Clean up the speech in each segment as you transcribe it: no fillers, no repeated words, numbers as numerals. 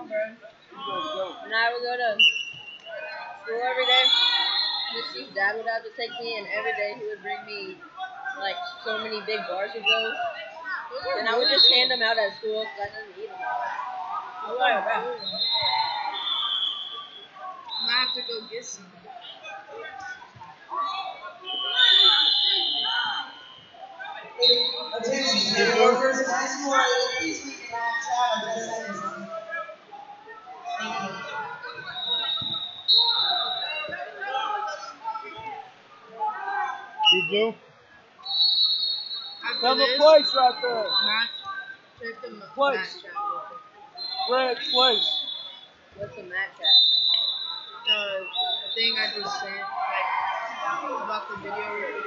And I would go to school every day. His dad would have to take me, and every day he would bring me like so many big bars of those. And I would just hand them out at school because I didn't eat them all. I might have to go get some. Attention, workers, national please keep your mouth shut and just say something. Thank you. You do? Have a place right there. Place. Red place. What's a match at? The thing I just sent, like, about the video.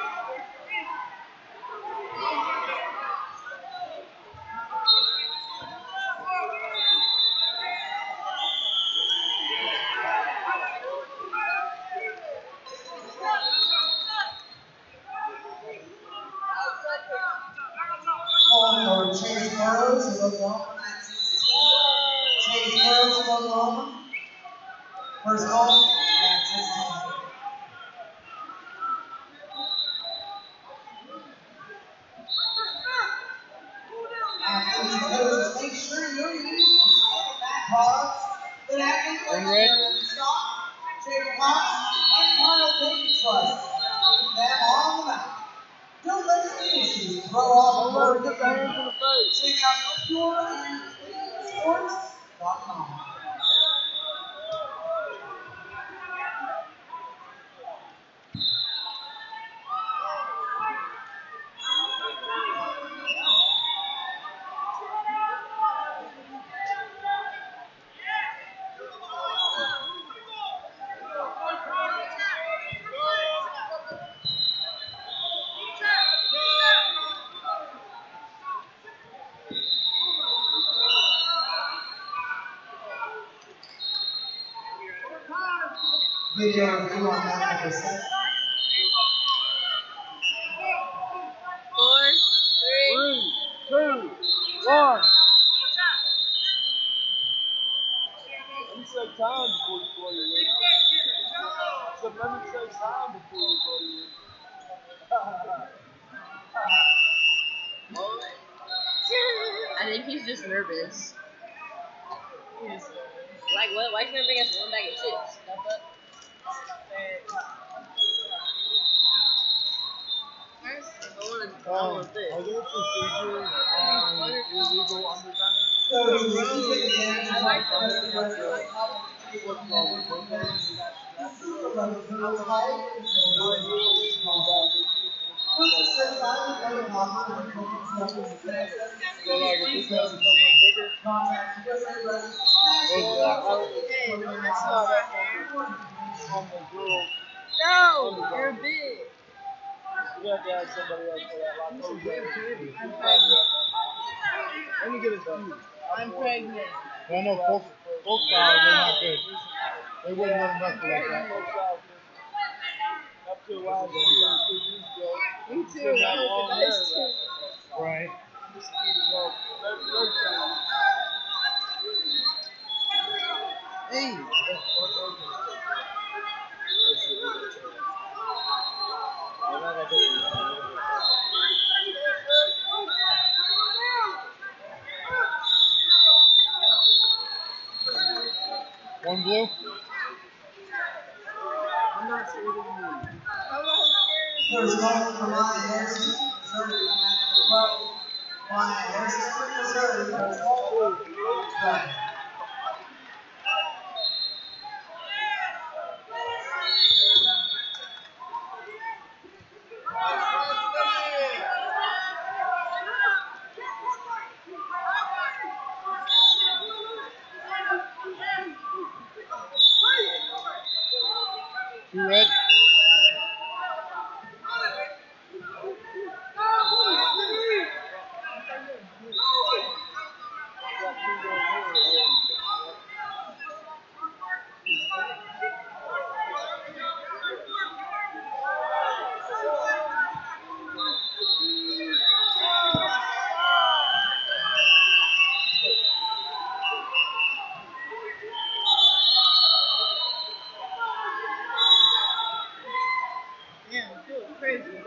Or Chase Burrows of Oklahoma, 916. Chase Burrows of Oklahoma. First call, 916. Athletes, coaches, make sure you're using back products that athletes like Stock, Jake Cox, and Carl Baby Trust. Keep them on the map. Don't let skin issues throw off the board. Check out Lbs Sports.com. Video review on that number 7. 4, 3, 3, 2, 1. Let me say time before you blow your whistle. So let me say time before you blow your whistle. I think he's just nervous. Like, what? Why can't I bring us one bag of chips? Stuff up. I want this. Are there procedures on illegal underground? So, you take advantage of my No, you're big. You have to have somebody else for that. Let me get it done. I'm pregnant. I know folk style, they're not good. They wouldn't let them wrestle like that. Up to a while, 2 years ago. Me too. Right. Hey. One blue? I'm not scared of you. First call for Ryan Harrison, Missouri, Ryan Harrison, Missouri, first call. Right. You red? crazy.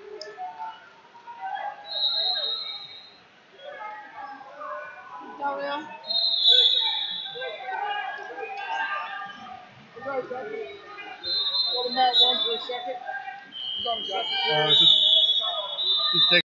Dario? Let him out one for a second. He's on the second. Just take